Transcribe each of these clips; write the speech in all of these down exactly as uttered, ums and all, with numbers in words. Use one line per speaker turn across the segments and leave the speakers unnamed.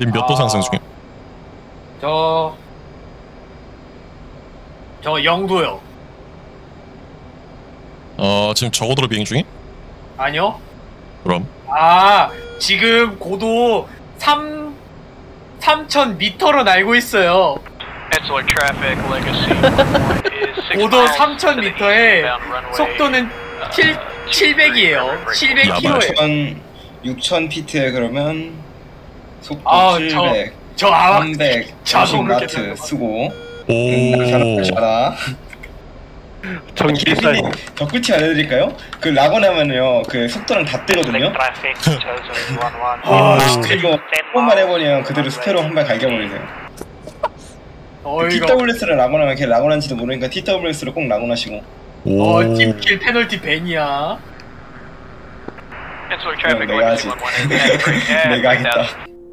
님 몇 도
아.
상승 중임?
저... 저 영도요.
어 지금 저고도로 비행 중임?
아니요?
그럼
아, 지금 고도 삼... 삼천 미터로 날고 있어요. 고도 삼천 미터에 속도는 칠백이에요. 칠백 킬로미터에.
육천 피트에 그러면 속도
아,
칠백,
저 아마
삼백,
자동으로
마트
계산하는
쓰고.
오
음, 잘하다.
전기살
저 꿀팁 알려드릴까요? 그 라곤하면요 그 속도랑 다 뜨거든요.
아,
이거 한 번만 해보면 그대로 스페로 한 발 갈겨버리세요. 그
어이가.
티더블유에스를 라곤하면 걔 라곤한지도 모르니까 티더블유에스를 꼭 라곤하시고.
오.
어, 팀킬 페널티 벤이야.
그럼 내가 하지. 내가 하겠다.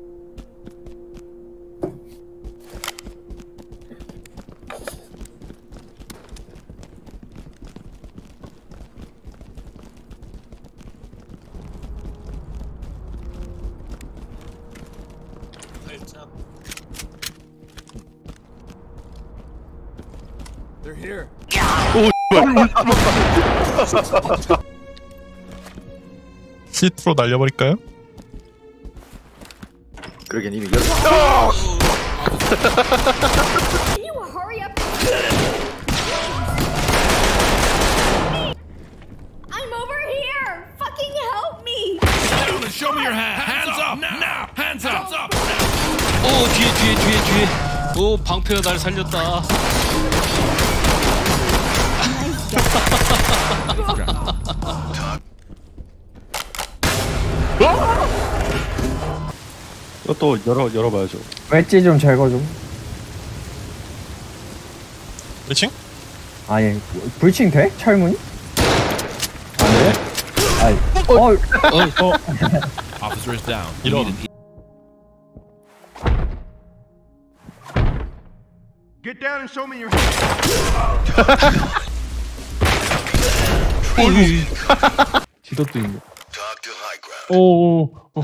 They're here.
시트로 날려버릴까요?
그러긴 이미
Can you hurry up? I'm over here! Fucking help me!
Show me your hand. Hands up now. Hands up.
오 뒤에 뒤에 뒤에 뒤에 오 방패가 날 살렸다.
또 열어 열어봐야죠.
웨지 좀 제거 좀.
리칭?
아니 불칭 돼? 철문이? 안 돼? 아이 어, 어, 어.
Officer is down.
이런
Get down and show me your
지도도 있네. 오, 오, 오.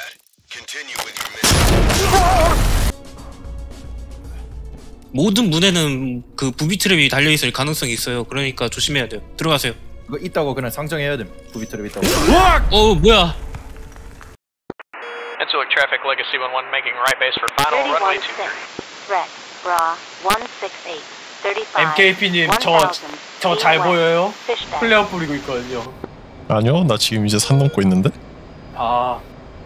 모든 문에는 그 부비 트랩이 달려 있을 가능성이 있어요. 그러니까 조심해야 돼요. 들어가세요.
그거 있다고 그냥 상정해야 돼. 부비트랩 있다고.
어 뭐야?
Insular traffic Legacy one one making right base for final runway two three.
Red, bra, one six eight, thirty-five,
엠케이피님, 저, 저 잘 보여요? 플레어 뿌리고 있거든요.
아니요 나 지금 이제 산 넘고 있는데?
아.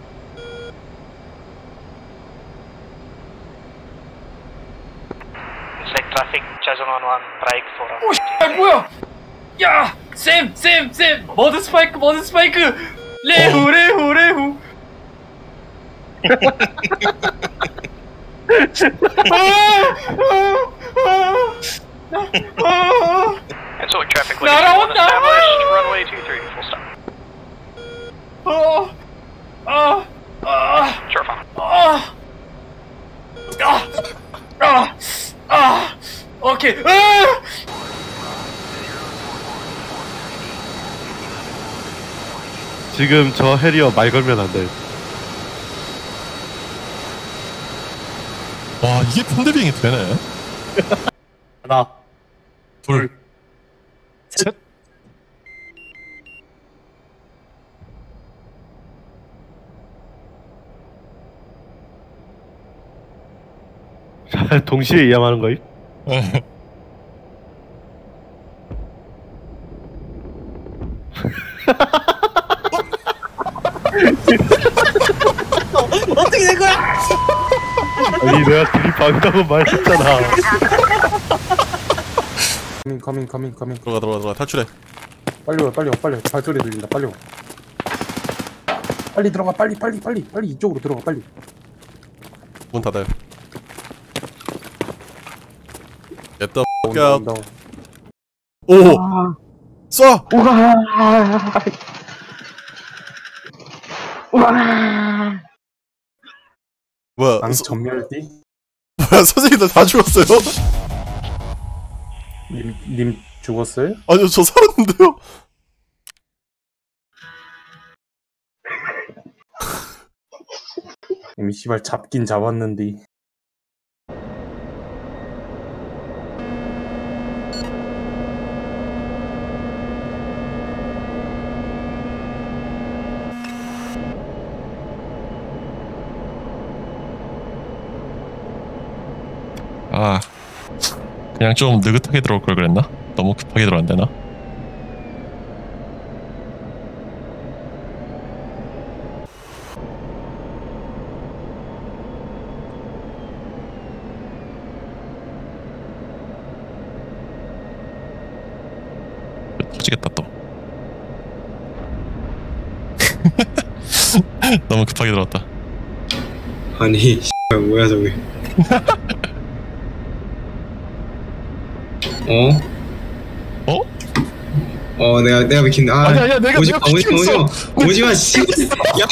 Traffic Chazon one one break for
오, 아, 뭐야! 야! 쌤! 쌤! 쌤! 머드 스파이크! 머드 스파이크! 레후! 레후! 레후!
Insular traffic Legacy one
날아온다!
established runway two three full stop.
어! 아! 아!
Sure fine.
아! 아! 아! 아! 오케이! 아!
지금 저 해리어 말 걸면 안 돼.
와 이게 펀드빙이 되네.
하나,
둘, 셋.
동시에 이양하는 거임?
어떻게 된 거야?
아니 내가 둘이 방다고 말했잖아.
커밍 커밍 커밍 커밍.
들어가 들어가 들어가 탈출해.
빨리 와 빨리 와 빨리 와. 발소리 들린다 빨리 와. 빨리 들어가 빨리 빨리 빨리 빨리 이쪽으로 들어가 빨리.
문 닫아요. Get the f
온다,
out.
온다.
오! 쏴!
우와. 우와.
뭐야?
방
서,
전멸띠?
뭐야 선생님들 다 죽었어요?
님, 님 죽었어요?
아니요 저 살았는데요?
이미 씨발 잡긴 잡았는데.
아, 그냥 좀 느긋하게 들어올 걸 그랬나? 너무 급하게 들어왔대나? 터지겠다 또. 너무 급하게 들어왔다.
아니 뭐야 저게. 어?
어?
어 내가 내가 비킨다. 아,
아니야, 아니야, 내가-
오지마
내가
오지마 오지마
비켰어.
오지마 씨. 야.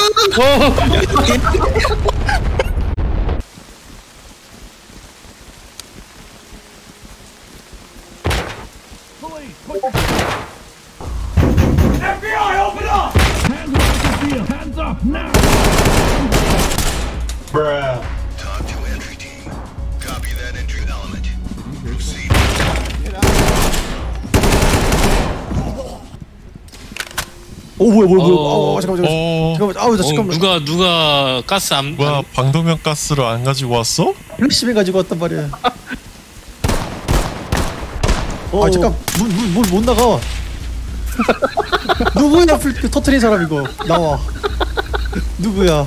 F B I, open up! Hands up, Sophia, hands up now!
Bruh.
Talk to entry team. Copy that entry element. Proceed.
오 뭐야 뭐야 뭐야.
어.
아 잠깐만
어...
잠깐만. 아우 나
어,
잠깐만.
누가 누가 가스 안
뭐야, 방독면 가스를 안 가지고 왔어?
열심히 가지고 왔단 말이야. 아 잠깐 문문못 나가. 누구야 불 터트린 사람 이거 나와. 누구야?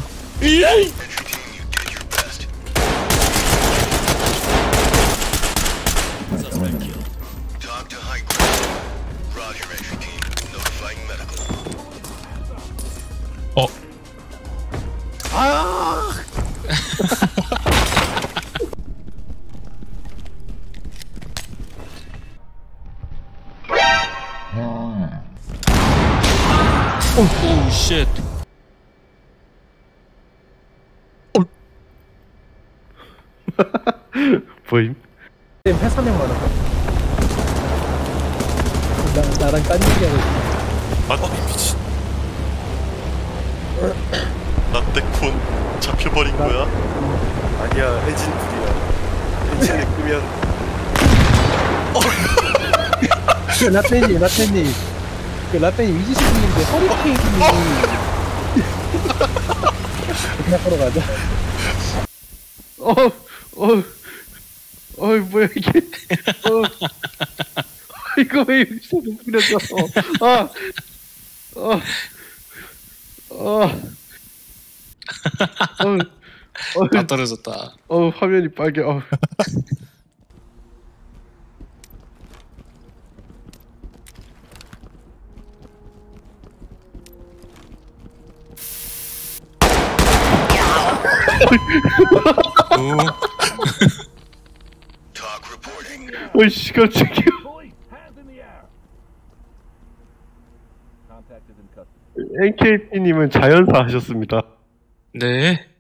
Talk to high ground. Roger, entry team. Notifying medical.
어?
아.
오 쉣.
보임?
회사명 많아. 나 나랑 딴 얘기하고 있어.
아, 미친. 나 때콘 잡혀버린 거야?
아니야 엔진 불이야. 엔진을 끄면.
그 라떼님, 라떼님. 그 라떼님 이지식님인데 허리케인이. 그냥 걸어 가자.
어, 어, 어이 뭐야 이게? 어, 이거 왜 여기서 뿌렸어? 아, 어, 어, 어, 어,
다 떨어졌다.
어 화면이 빨개. 어.
Talk reporting.
어이씨 깜짝이야. 엔케이피님은 자연사 하셨습니다.
네.